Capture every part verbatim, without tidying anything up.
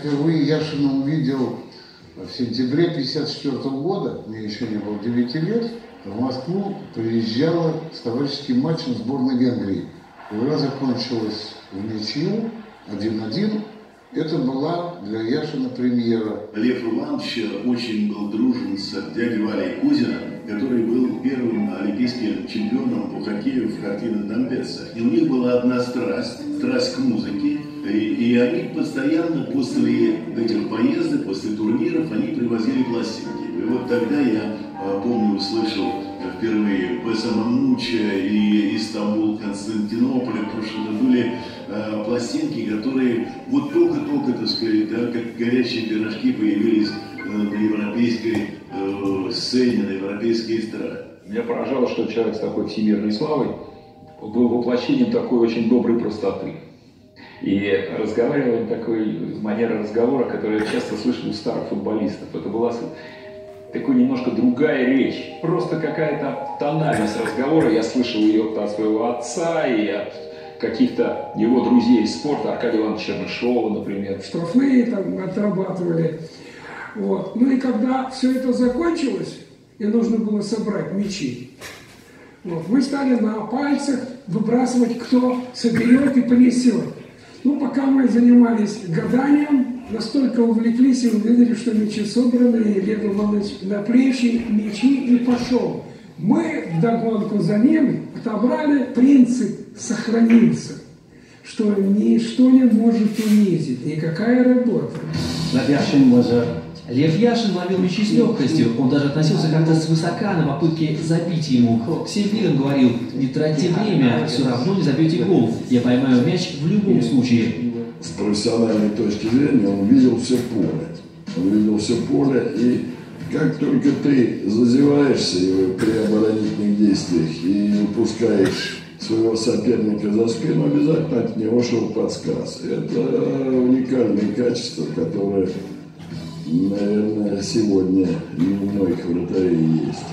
впервые Яшина увидел в сентябре тысяча девятьсот пятьдесят четвёртого года, мне еще не было девяти лет, в Москву приезжала с товарищеским матчем сборной Венгрии. Игра закончилась в ничью, один-один. Это была для Яшина премьера. Лев Иванович очень был дружен с дядей Валей Кузиным, который был первым олимпийским чемпионом по хоккею в хоккейных дамбецах. И у них была одна страсть, страсть к музыке. И, и они постоянно после этих поездок, после турниров, они привозили пластинки. И вот тогда я, помню, услышал впервые Бесамамуча и Истамбул, Константинополь, потому что это были э, пластинки, которые вот только-только, так сказать, да, как горячие пирожки появились э, на европейской э, сцене, на европейской эстраде. Меня поражало, что человек с такой всемирной славой был воплощением такой очень доброй простоты. И разговаривал такой манера разговора, которую я часто слышал у старых футболистов. Это была такой немножко другая речь, просто какая-то тональность разговора. Я слышал ее от своего отца и от каких-то его друзей из спорта, Аркадия Ивановича Чернышова, например. Штрафные там отрабатывали. Вот. Ну и когда все это закончилось, и нужно было собрать мячи, вот, мы стали на пальцах выбрасывать, кто соберет и понесет. Ну, пока мы занимались гаданием, настолько увлеклись и увидели, что мячи собраны, и Лев Иванович на плечи мячи и пошел. Мы вдогонку за ним отобрали, принцип сохранился, что ничто не может унизить, никакая работа. Лев Яшин ловил мячи с легкостью, он даже относился как-то свысока на попытки забить ему. Всем видом говорил: не тратьте время, все равно не забьете гол, я поймаю мяч в любом случае. С профессиональной точки зрения он видел все поле. Он видел все поле, и как только ты зазеваешься при оборонительных действиях и упускаешь своего соперника за спину, обязательно от него шел подсказ. Это уникальные качества, которые, наверное, сегодня не у многих вратарей есть.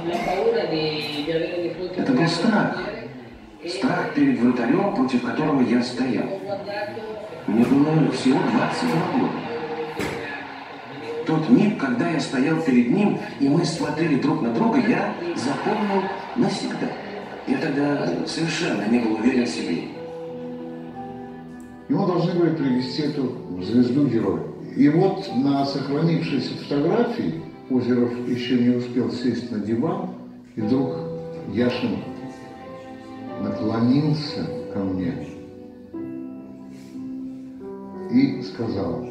Это был страх. Страх перед вратарем, против которого я стоял. Мне было всего двадцать два года. Тот миг, когда я стоял перед ним, и мы смотрели друг на друга, я запомнил навсегда. Я тогда совершенно не был уверен в себе. Ему должны были привезти эту звезду-героя. И вот на сохранившейся фотографии Озеров еще не успел сесть на диван, и вдруг Яшин наклонился ко мне и сказал: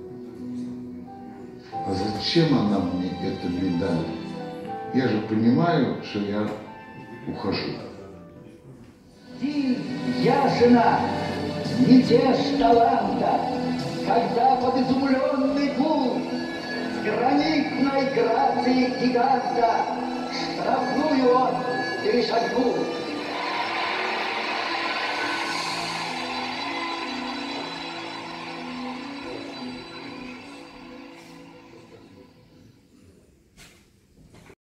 а зачем она мне, эта медаль? Я же понимаю, что я ухожу. Ты, Яшина, не тешь таланта, когда под изумленный гул с гранитной грацией гиганта штрафную он перешагнул.